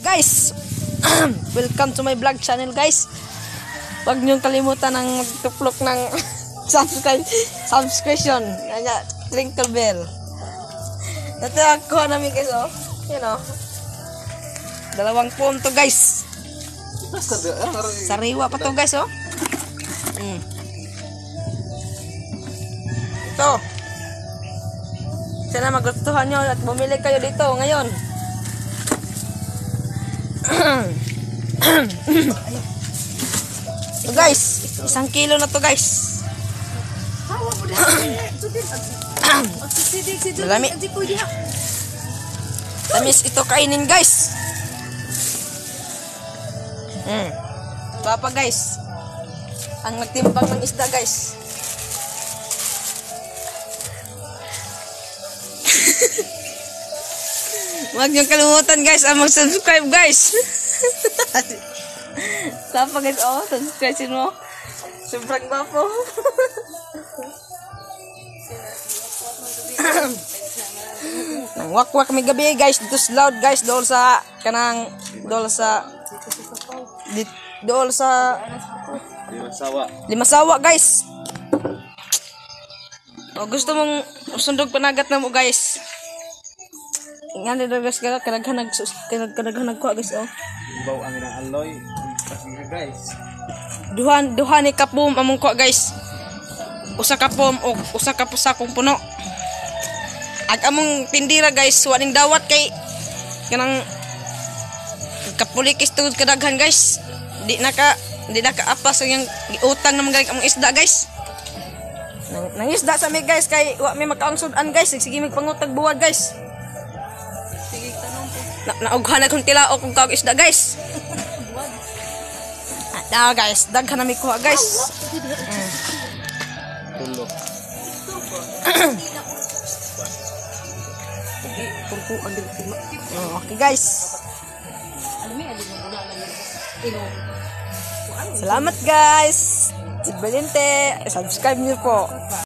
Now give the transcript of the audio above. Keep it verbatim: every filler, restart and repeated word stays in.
Guys, welcome to my vlog channel guys. Huwag niyong kalimutan ng magtuplok ng subscribe, subscription, kanya twinkle bell. Ito ako namin guys, oh. Yan oh. Dalawang phone to guys. Sariwa pa to guys, oh. Mm. Ito. Sana magustuhan nyo at bumili kayo dito ngayon. So guys, isang kilo na to guys. Malami. Tamis ito kainin guys. Hmm. Papa guys, ang nagtimbang ng isda guys. Huwag niyong kalimutan guys ang mag-subscribe guys. Sapa guys, oh, subscribe mo. Sobrang bapo. Nang wak-wak may gabi guys, dito loud guys, dool sa kanang dool sa di, dool sa Limasawa. Limasawa guys. O gusto mong sundog panagat na mo guys. Ngani daw guys, kadaghan nag kadaghan nagkuha guys, oh. Baw ang ng alloy kasi guys. Duhan duhan ni kapom among kuha guys. Usa ka pom og usa ka pusakong puno. Ag among tindira guys, waning dawat kay kanang kapulikis tungod kadaghan guys. Di na ka di na ka apas ang utang naman galing among isda guys. Nang, nang isda sa mi guys kay wa mi makaangsudan guys, sige magpangutag buwad guys. Na naughan na kong tila o kung kawag isda guys. Ada guys, daghan na may kuha guys. Mm. Tulog. Okay guys. Salamat guys. Si Valente, subscribe niyo po.